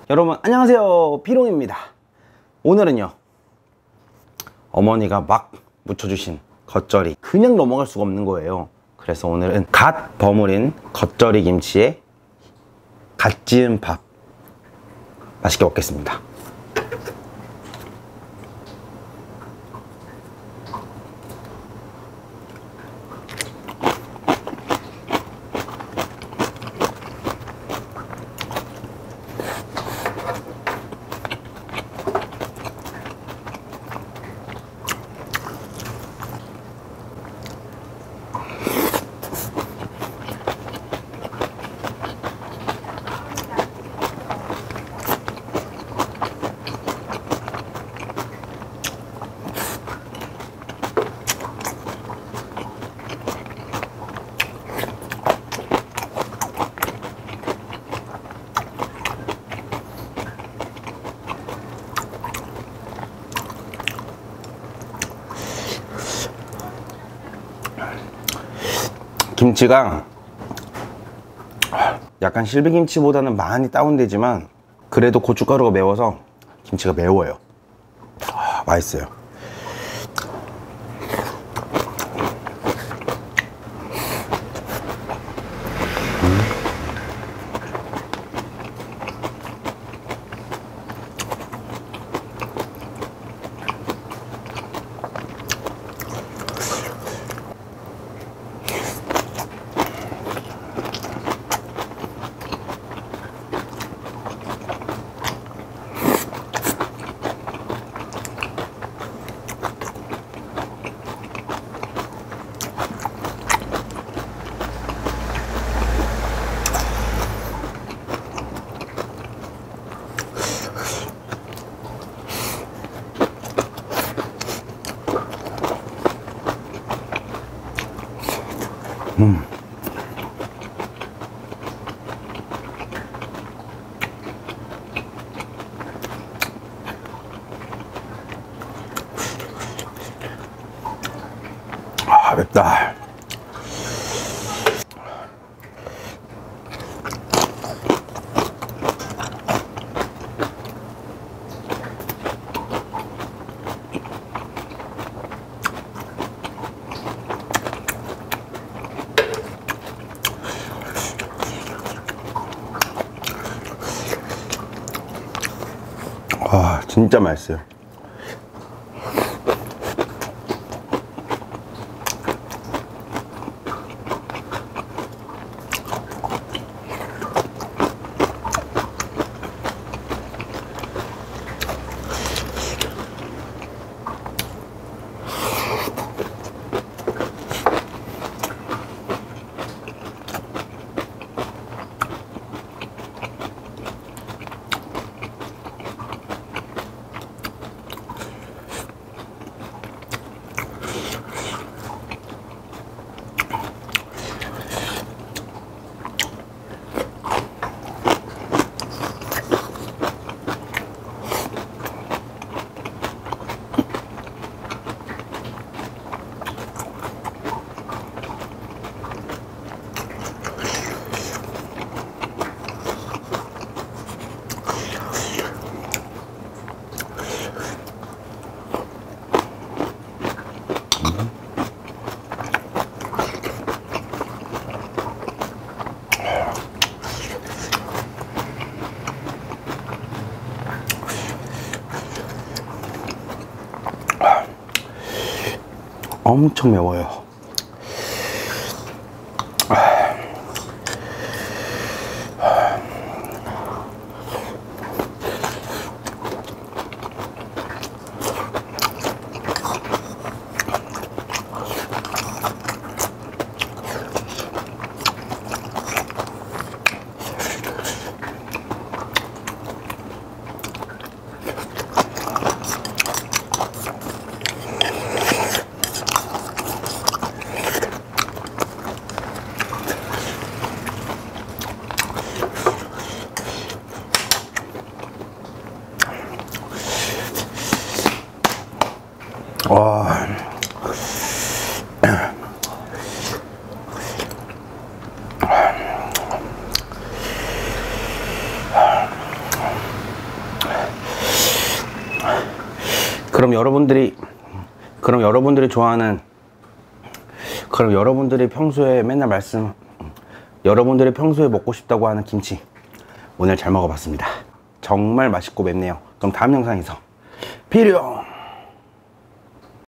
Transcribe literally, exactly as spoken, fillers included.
여러분 안녕하세요, 피롱입니다. 오늘은요, 어머니가 막 무쳐주신 겉절이 그냥 넘어갈 수가 없는 거예요. 그래서 오늘은 갓 버무린 겉절이 김치에 갓 지은 밥 맛있게 먹겠습니다. 김치가 약간 실비김치보다는 많이 다운되지만 그래도 고춧가루가 매워서 김치가 매워요. 아, 맛있어요. 음. 아, 맵다. 와, 진짜 맛있어요. 엄청 매워요. 그럼 여러분들이 그럼 여러분들이 좋아하는 그럼 여러분들이 평소에 맨날 말씀 여러분들이 평소에 먹고 싶다고 하는 김치 오늘 잘 먹어봤습니다. 정말 맛있고 맵네요. 그럼 다음 영상에서 비룡